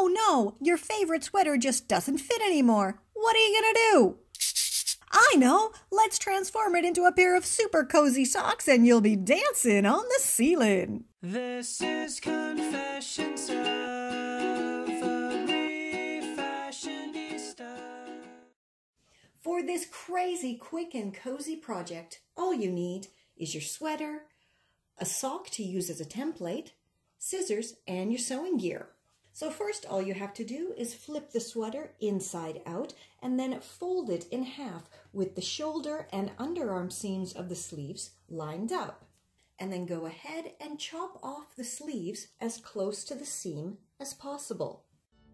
Oh no, your favorite sweater just doesn't fit anymore. What are you gonna do? I know, let's transform it into a pair of super cozy socks and you'll be dancing on the ceiling. This is Confessions of a Refashionista. For this crazy, quick, and cozy project, all you need is your sweater, a sock to use as a template, scissors, and your sewing gear. So first, all you have to do is flip the sweater inside out and then fold it in half with the shoulder and underarm seams of the sleeves lined up. And then go ahead and chop off the sleeves as close to the seam as possible.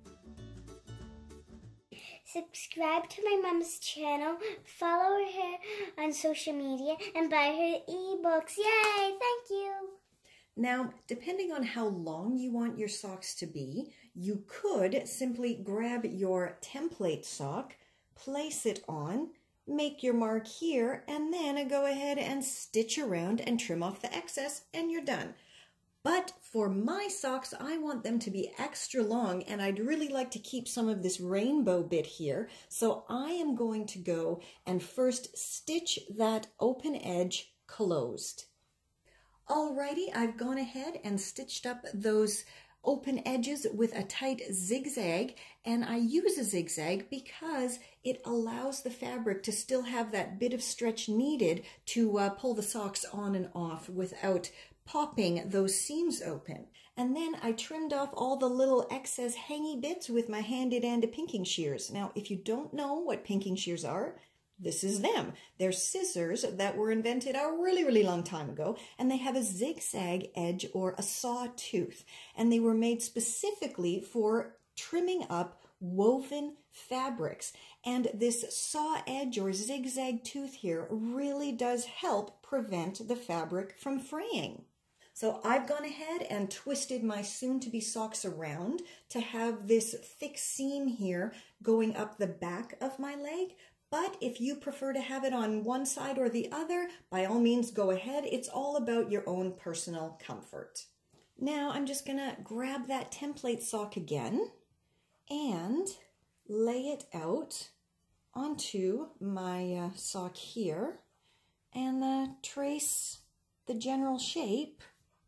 Subscribe to my mom's channel, follow her on social media, and buy her ebooks. Yay! Thank you! Now, depending on how long you want your socks to be, you could simply grab your template sock, place it on, make your mark here, and then go ahead and stitch around and trim off the excess, and you're done. But for my socks, I want them to be extra long, and I'd really like to keep some of this rainbow bit here. So I am going to go and first stitch that open edge closed. Alrighty, I've gone ahead and stitched up those open edges with a tight zigzag, and I use a zigzag because it allows the fabric to still have that bit of stretch needed to pull the socks on and off without popping those seams open. And then I trimmed off all the little excess hangy bits with my handy dandy pinking shears. Now, if you don't know what pinking shears are, this is them. They're scissors that were invented a really, really long time ago, and they have a zigzag edge or a saw tooth. And they were made specifically for trimming up woven fabrics. And this saw edge or zigzag tooth here really does help prevent the fabric from fraying. So I've gone ahead and twisted my soon-to-be socks around to have this thick seam here going up the back of my leg. But if you prefer to have it on one side or the other, by all means go ahead. It's all about your own personal comfort. Now I'm just gonna grab that template sock again and lay it out onto my sock here and trace the general shape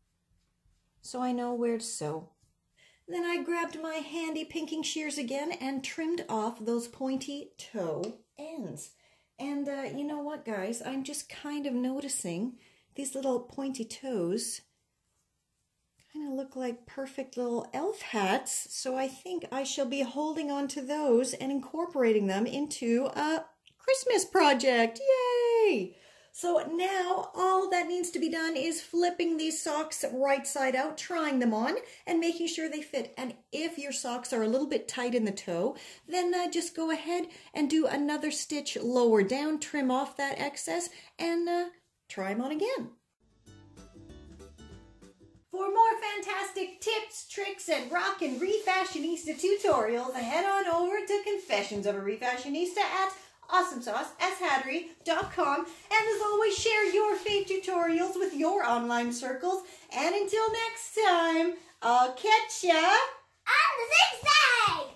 so I know where to sew. Then I grabbed my handy pinking shears again and trimmed off those pointy toe ends. And you know what, guys? I'm just kind of noticing these little pointy toes kind of look like perfect little elf hats. So I think I shall be holding on to those and incorporating them into a Christmas project. Yay! So now all that needs to be done is flipping these socks right side out, trying them on, and making sure they fit. And if your socks are a little bit tight in the toe, then just go ahead and do another stitch lower down, trim off that excess, and try them on again. For more fantastic tips, tricks, and rock and refashionista tutorials, head on over to Confessions of a Refashionista at awesomesauce@hattery.com, and as always, share your fave tutorials with your online circles. And until next time, I'll catch ya On the zigzag!